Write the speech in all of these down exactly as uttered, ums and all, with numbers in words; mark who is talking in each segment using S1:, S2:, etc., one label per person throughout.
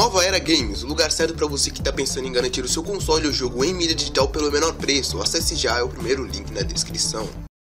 S1: Nova Era Games, o lugar certo para você que está pensando em garantir o seu console ou jogo em mídia digital pelo menor preço. Acesse já, é o primeiro link na descrição.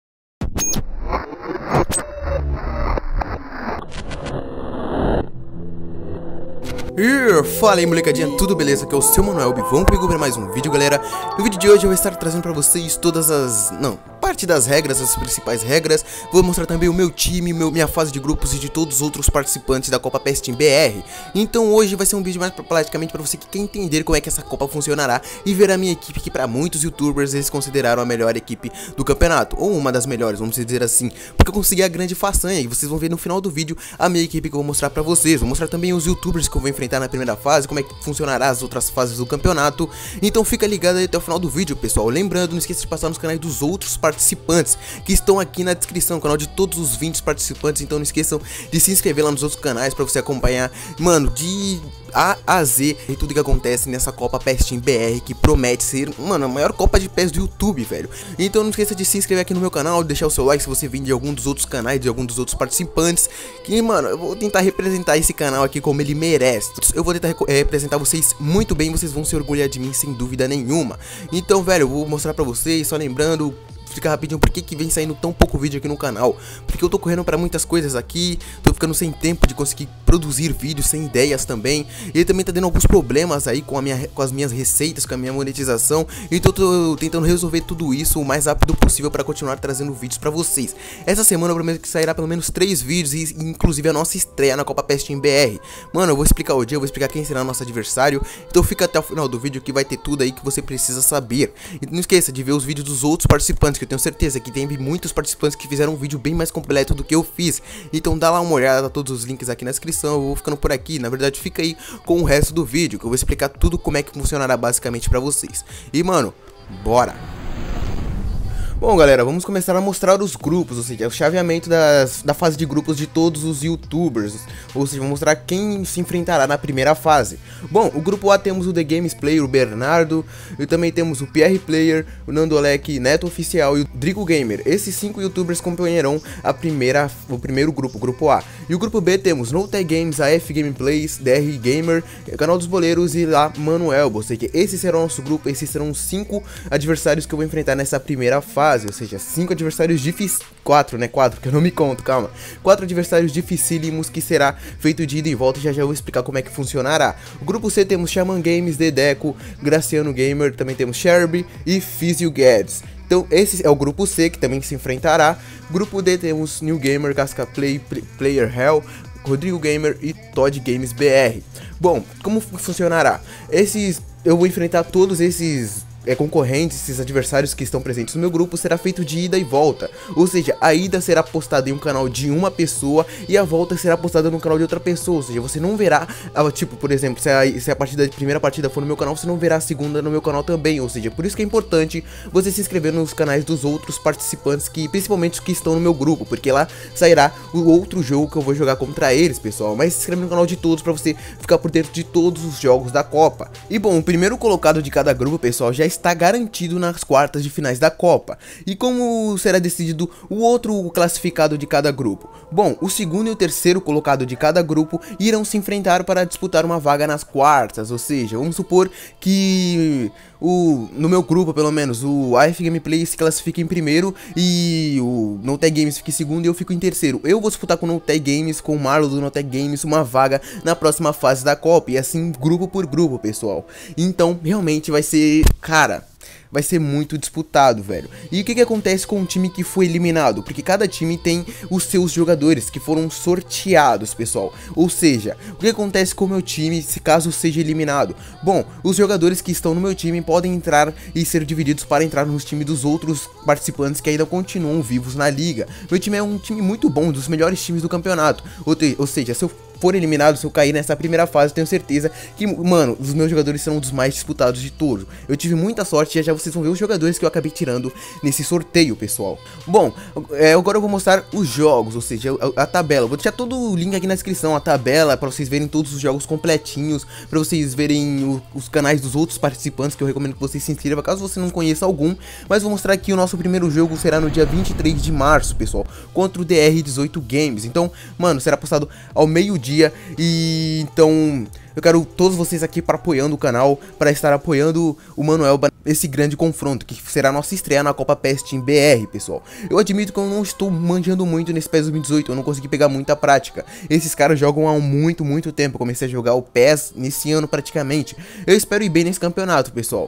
S2: E fala aí, molecadinha, tudo beleza? Aqui é o seu Manuel B. Vamos comigo para mais um vídeo, galera. No vídeo de hoje eu vou estar trazendo para vocês todas as... não, parte das regras, as principais regras. Vou mostrar também o meu time, meu, minha fase de grupos e de todos os outros participantes da Copa P E S Team B R. Então hoje vai ser um vídeo mais praticamente para você que quer entender como é que essa Copa funcionará e ver a minha equipe, que para muitos youtubers eles consideraram a melhor equipe do campeonato, ou uma das melhores, vamos dizer assim, porque eu consegui a grande façanha e vocês vão ver no final do vídeo a minha equipe que eu vou mostrar para vocês. Vou mostrar também os youtubers que eu vou enfrentar na primeira fase, como é que funcionará as outras fases do campeonato. Então fica ligado aí até o final do vídeo, pessoal. Lembrando, não esqueça de passar nos canais dos outros participantes que estão aqui na descrição, o canal de todos os vinte participantes. Então não esqueçam de se inscrever lá nos outros canais pra você acompanhar, mano, de A a Z e tudo que acontece nessa Copa P E S Team B R, que promete ser, mano, a maior Copa de P E S do YouTube, velho. Então não esqueça de se inscrever aqui no meu canal, deixar o seu like se você vem de algum dos outros canais, de algum dos outros participantes, que, mano, eu vou tentar representar esse canal aqui como ele merece. Eu vou tentar é, representar vocês muito bem, vocês vão se orgulhar de mim sem dúvida nenhuma. Então, velho, eu vou mostrar pra vocês, só lembrando, explicar rapidinho por que que vem saindo tão pouco vídeo aqui no canal. Porque eu tô correndo pra muitas coisas aqui, tô ficando sem tempo de conseguir produzir vídeos, sem ideias também. E também tá dando alguns problemas aí com, a minha, com as minhas receitas, com a minha monetização. Então eu tô tentando resolver tudo isso o mais rápido possível pra continuar trazendo vídeos pra vocês. Essa semana eu prometo que sairá pelo menos três vídeos, e inclusive a nossa estreia na Copa P E S Team B R. Mano, eu vou explicar o dia, eu vou explicar quem será nosso adversário. Então fica até o final do vídeo que vai ter tudo aí que você precisa saber. E não esqueça de ver os vídeos dos outros participantes, que eu tenho certeza que tem muitos participantes que fizeram um vídeo bem mais completo do que eu fiz. Então dá lá uma olhada, todos os links aqui na descrição. Eu vou ficando por aqui, na verdade fica aí com o resto do vídeo, que eu vou explicar tudo como é que funcionará basicamente pra vocês. E mano, bora! Bom, galera, vamos começar a mostrar os grupos, ou seja, o chaveamento das, da fase de grupos de todos os youtubers. Ou seja, vou mostrar quem se enfrentará na primeira fase. Bom, o grupo A temos o The Games Player, o Bernardo, e também temos o P R Player, o Nandolek, Neto Oficial e o Drigo Gamer. Esses cinco youtubers acompanharão a primeira, o primeiro grupo, o grupo A. E o grupo B temos No Tag Games, A F Gameplays, D R Gamer, Canal dos Boleiros e lá Manuel. Ou seja, esse será o nosso grupo, esses serão os cinco adversários que eu vou enfrentar nessa primeira fase. Ou seja, cinco adversários difíceis, quatro, né, quatro, porque eu não me conto, calma. Quatro adversários dificílimos que será feito de ida e volta, e já já vou explicar como é que funcionará. O grupo C temos Shaman Games, Dedeco, Graciano Gamer, também temos Sherby e Fizio Guedes. Então esse é o grupo C, que também se enfrentará. Grupo D temos New Gamer, Casca Play, Player Hell, Rodrigo Gamer e Todd Games B R. Bom, como funcionará? Esses, eu vou enfrentar todos esses É, concorrentes, esses adversários que estão presentes no meu grupo, será feito de ida e volta. Ou seja, a ida será postada em um canal de uma pessoa e a volta será postada no canal de outra pessoa. Ou seja, você não verá, tipo, por exemplo, se a, se a partida, a primeira partida for no meu canal, você não verá a segunda no meu canal também. Ou seja, por isso que é importante você se inscrever nos canais dos outros participantes, que principalmente os que estão no meu grupo, porque lá sairá o outro jogo que eu vou jogar contra eles, pessoal. Mas se inscreve no canal de todos pra você ficar por dentro de todos os jogos da Copa. E bom, o primeiro colocado de cada grupo, pessoal, já está garantido nas quartas de finais da Copa. E como será decidido o outro classificado de cada grupo? Bom, o segundo e o terceiro colocado de cada grupo irão se enfrentar para disputar uma vaga nas quartas. Ou seja, vamos supor que o, no meu grupo, pelo menos, o A F Gameplay se classifica em primeiro e o No Tag Games fica em segundo e eu fico em terceiro. Eu vou disputar com o No Tag Games, com o Marlon do No Tag Games, uma vaga na próxima fase da Copa. E assim, grupo por grupo, pessoal. Então, realmente vai ser, cara, vai ser muito disputado, velho. E o que que acontece com um time que foi eliminado? Porque cada time tem os seus jogadores que foram sorteados, pessoal. Ou seja, o que acontece com o meu time se caso seja eliminado? Bom, os jogadores que estão no meu time podem entrar e ser divididos para entrar nos times dos outros participantes que ainda continuam vivos na liga. Meu time é um time muito bom, um dos melhores times do campeonato. Ou, te, ou seja, se eu for eliminado, se eu cair nessa primeira fase, tenho certeza que, mano, os meus jogadores serão um dos mais disputados de todos. Eu tive muita sorte e já, já vocês vão ver os jogadores que eu acabei tirando nesse sorteio, pessoal. Bom, é, agora eu vou mostrar os jogos, ou seja, a, a tabela. Vou deixar todo o link aqui na descrição, a tabela, pra vocês verem todos os jogos completinhos, pra vocês verem o, os canais dos outros participantes, que eu recomendo que vocês se inscrevam, caso você não conheça algum. Mas vou mostrar aqui o nosso primeiro jogo será no dia vinte e três de março, pessoal, contra o D R dezoito Games. Então, mano, será postado ao meio-dia. E então Eu quero todos vocês aqui para apoiando o canal, para estar apoiando o Manuel nesse grande confronto, que será a nossa estreia na Copa P E S Team B R, pessoal. Eu admito que eu não estou manjando muito nesse P E S dois mil e dezoito, eu não consegui pegar muita prática. Esses caras jogam há muito, muito tempo. Eu comecei a jogar o P E S nesse ano praticamente. Eu espero ir bem nesse campeonato, pessoal.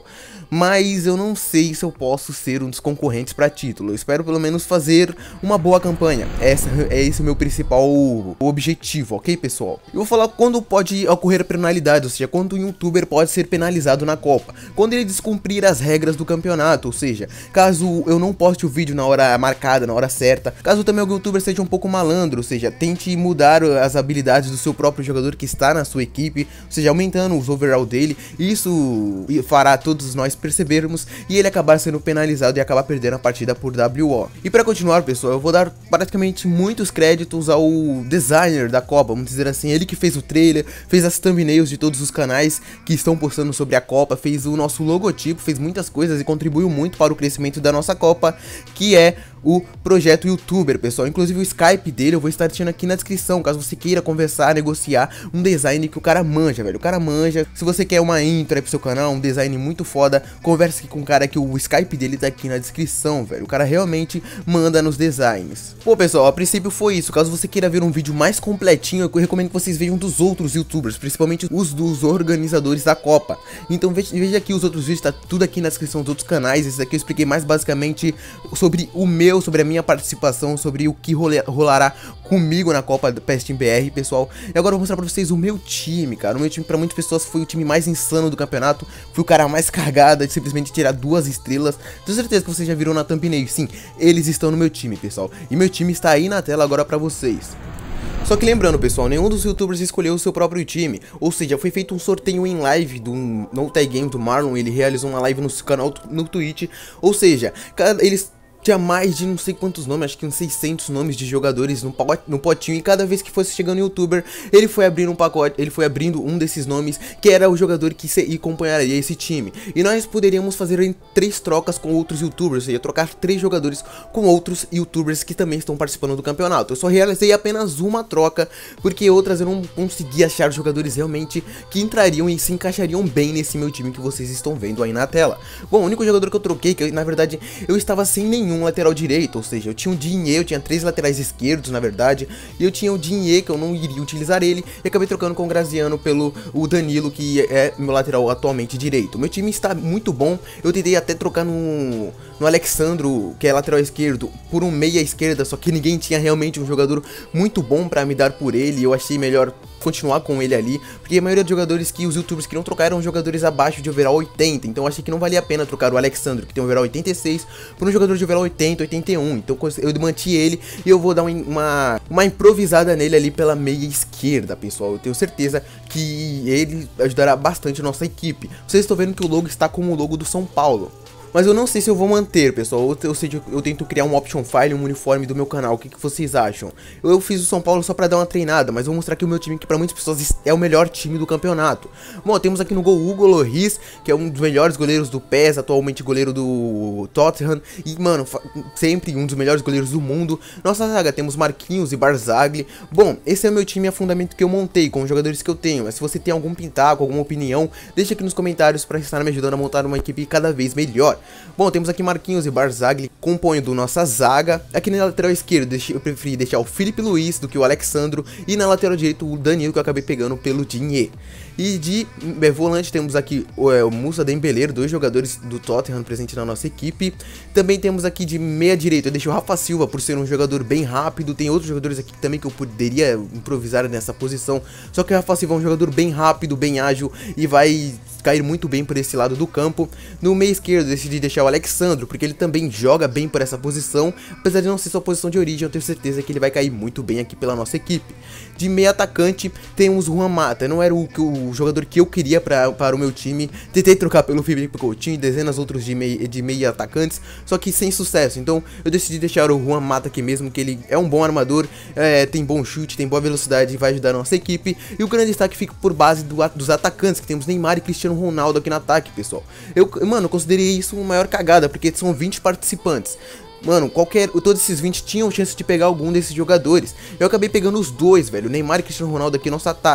S2: Mas eu não sei se eu posso ser um dos concorrentes para título. Eu espero pelo menos fazer uma boa campanha. Essa, é esse o meu principal objetivo, ok, pessoal? Eu vou falar quando pode ocorrer penalidade, ou seja, quando um youtuber pode ser penalizado na Copa. Quando ele descumprir as regras do campeonato, ou seja, caso eu não poste o vídeo na hora marcada, na hora certa. Caso também o youtuber seja um pouco malandro, ou seja, tente mudar as habilidades do seu próprio jogador que está na sua equipe, ou seja, aumentando os overall dele. Isso fará todos nós percebermos e ele acabar sendo penalizado e acabar perdendo a partida por W O. E para continuar, pessoal, eu vou dar praticamente muitos créditos ao designer da Copa, vamos dizer assim, ele que fez o trailer, fez as thumbnails de todos os canais que estão postando sobre a Copa, fez o nosso logotipo, fez muitas coisas e contribuiu muito para o crescimento da nossa Copa, que é o projeto YouTuber, pessoal. Inclusive o Skype dele eu vou estar deixando aqui na descrição, caso você queira conversar, negociar um design que o cara manja, velho. O cara manja. Se você quer uma intro aí pro seu canal, um design muito foda, converse aqui com o cara que o Skype dele tá aqui na descrição, velho. O cara realmente manda nos designs. Pô, pessoal, a princípio foi isso. Caso você queira ver um vídeo mais completinho, eu recomendo que vocês vejam dos outros YouTubers, principalmente os dos organizadores da Copa. Então veja, veja aqui os outros vídeos, tá tudo aqui na descrição dos outros canais. Esse daqui eu expliquei mais basicamente sobre o meu, sobre a minha participação, sobre o que role, rolará comigo na Copa P E S Team B R, pessoal. E agora eu vou mostrar pra vocês o meu time, cara. O meu time pra muitas pessoas foi o time mais insano do campeonato. Fui o cara mais cagada de simplesmente tirar duas estrelas. Tenho certeza que vocês já viram na thumbnail. Sim, eles estão no meu time, pessoal. E meu time está aí na tela agora pra vocês. Só que lembrando, pessoal, nenhum dos youtubers escolheu o seu próprio time. Ou seja, foi feito um sorteio em live do No Tag Game do Marlon. Ele realizou uma live no canal no Twitch. Ou seja, eles tinha mais de não sei quantos nomes, acho que uns seiscentos nomes de jogadores no, no potinho. E cada vez que fosse chegando o youtuber, ele foi abrindo um pacote, ele foi abrindo um desses nomes, que era o jogador que se, acompanharia esse time. E nós poderíamos fazer em três trocas com outros youtubers, ou seja, trocar três jogadores com outros youtubers que também estão participando do campeonato. Eu só realizei apenas uma troca, porque outras eu não consegui achar jogadores realmente que entrariam e se encaixariam bem nesse meu time que vocês estão vendo aí na tela. Bom, o único jogador que eu troquei, que eu, na verdade eu estava sem nenhum lateral direito, ou seja, eu tinha o Dinhe, eu tinha três laterais esquerdos na verdade, e eu tinha o Dinhe, que eu não iria utilizar ele, e acabei trocando com o Graziano pelo o Danilo, que é meu lateral atualmente direito. Meu time está muito bom, eu tentei até trocar no, no Alexandro, que é lateral esquerdo, por um meia esquerda, só que ninguém tinha realmente um jogador muito bom pra me dar por ele, e eu achei melhor continuar com ele ali, porque a maioria dos jogadores que os youtubers queriam trocar eram jogadores abaixo de overall oitenta, então eu achei que não valia a pena trocar o Alexandro, que tem overall oitenta e seis, por um jogador de overall oitenta, oitenta e um, então eu manti ele e eu vou dar uma, uma improvisada nele ali pela meia esquerda, pessoal. Eu tenho certeza que ele ajudará bastante a nossa equipe. Vocês estão vendo que o logo está como o logo do São Paulo. Mas eu não sei se eu vou manter, pessoal. Ou eu, sei, eu tento criar um option file, um uniforme do meu canal. O que, que vocês acham? Eu, eu fiz o São Paulo só pra dar uma treinada, mas vou mostrar aqui o meu time, que pra muitas pessoas é o melhor time do campeonato. Bom, temos aqui no gol Hugo Lloris, que é um dos melhores goleiros do P E S, atualmente goleiro do Tottenham. E, mano, sempre um dos melhores goleiros do mundo. Nossa zaga, temos Marquinhos e Barzagli. Bom, esse é o meu time e a fundamento que eu montei, com os jogadores que eu tenho. Mas se você tem algum pitaco, alguma opinião, deixa aqui nos comentários pra estar me ajudando a montar uma equipe cada vez melhor. Bom, temos aqui Marquinhos e Barzagli compondo nossa zaga. Aqui na lateral esquerda eu preferi deixar o Felipe Luiz do que o Alexandro. E na lateral direita o Danilo, que eu acabei pegando pelo Dinhe. E de é, volante temos aqui o, é, o Moussa Dembélé, dois jogadores do Tottenham presentes na nossa equipe. Também temos aqui de meia direita, eu deixei o Rafa Silva por ser um jogador bem rápido. Tem outros jogadores aqui também que eu poderia improvisar nessa posição, só que o Rafa Silva é um jogador bem rápido, bem ágil e vai cair muito bem por esse lado do campo. No meio esquerdo eu decidi deixar o Alexandro, porque ele também joga bem por essa posição. Apesar de não ser sua posição de origem, eu tenho certeza que ele vai cair muito bem aqui pela nossa equipe. De meio atacante temos o Juan Mata, não era o, o jogador que eu queria pra, para o meu time. Tentei trocar pelo Felipe Coutinho e dezenas outros de meio, de meio atacantes, só que sem sucesso. Então eu decidi deixar o Juan Mata aqui mesmo, que ele é um bom armador, é, tem bom chute, tem boa velocidade e vai ajudar a nossa equipe. E o grande destaque fica por base do, dos atacantes, que temos Neymar e Cristiano Ronaldo aqui no ataque, pessoal. Eu, mano, eu considerei isso uma maior cagada, porque são vinte participantes. Mano, qualquer, todos esses vinte tinham chance de pegar algum desses jogadores. Eu acabei pegando os dois, velho, Neymar e Cristiano Ronaldo aqui no nosso ataque.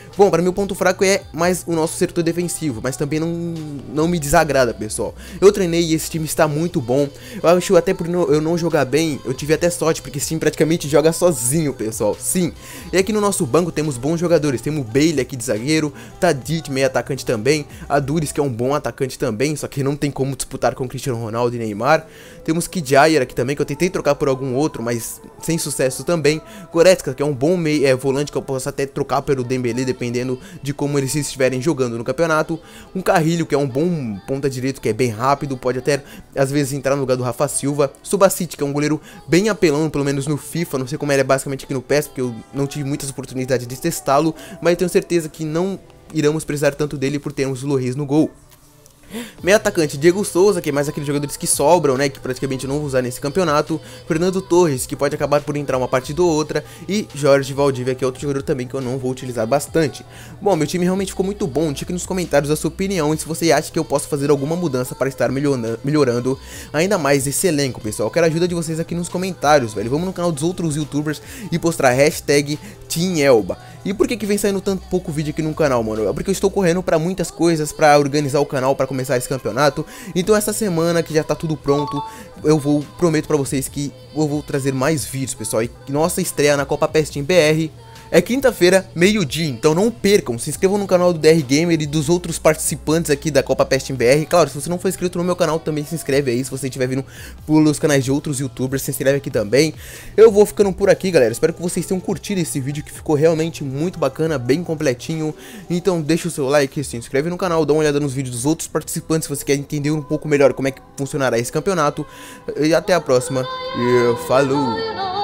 S2: Bom, para mim o ponto fraco é mais o nosso setor defensivo, mas também não, não me desagrada, pessoal. Eu treinei e esse time está muito bom. Eu acho até por eu não jogar bem, eu tive até sorte, porque esse time praticamente joga sozinho, pessoal. Sim. E aqui no nosso banco temos bons jogadores. Temos o Bailey aqui de zagueiro, Tadic, meio atacante também, a Duris, que é um bom atacante também, só que não tem como disputar com Cristiano Ronaldo e Neymar. Temos Kjaer aqui também, que eu tentei trocar por algum outro, mas sem sucesso também. Goretzka, que é um bom meio, é, volante que eu posso até trocar pelo Dembélé, dependendo de como eles estiverem jogando no campeonato. Um Carrilho, que é um bom ponta direito, que é bem rápido, pode até às vezes entrar no lugar do Rafa Silva. Subasic, que é um goleiro bem apelão, pelo menos no FIFA, não sei como ele é basicamente aqui no P E S, porque eu não tive muitas oportunidades de testá-lo, mas eu tenho certeza que não iremos precisar tanto dele por termos o Lloris no gol. Meio atacante, Diego Souza, que é mais aqueles jogadores que sobram, né, que praticamente não vou usar nesse campeonato. Fernando Torres, que pode acabar por entrar uma partida ou outra. E Jorge Valdívia, que é outro jogador também que eu não vou utilizar bastante. Bom, meu time realmente ficou muito bom. Deixa aqui nos comentários a sua opinião e se você acha que eu posso fazer alguma mudança para estar melhorando ainda mais esse elenco, pessoal. Eu quero a ajuda de vocês aqui nos comentários, velho. Vamos no canal dos outros youtubers e postar hashtag TeamElba. E por que que vem saindo tanto pouco vídeo aqui no canal, mano? É porque eu estou correndo pra muitas coisas, pra organizar o canal, pra começar esse campeonato. Então essa semana que já tá tudo pronto, eu vou, prometo pra vocês que eu vou trazer mais vídeos, pessoal. E nossa estreia na Copa P E S Team B R é quinta-feira, meio-dia, então não percam, se inscrevam no canal do D R Gamer e dos outros participantes aqui da Copa P E S Team B R. Claro, se você não for inscrito no meu canal, também se inscreve aí. Se você estiver vindo pelos canais de outros youtubers, se inscreve aqui também. Eu vou ficando por aqui, galera. Espero que vocês tenham curtido esse vídeo, que ficou realmente muito bacana, bem completinho. Então deixa o seu like, se inscreve no canal, dá uma olhada nos vídeos dos outros participantes se você quer entender um pouco melhor como é que funcionará esse campeonato. E até a próxima, e falou!